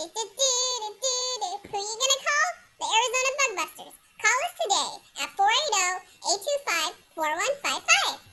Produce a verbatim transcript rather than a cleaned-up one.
Who are you gonna call? The Arizona Bug Busters. Call us today at four eight zero, eight two five, four one five five.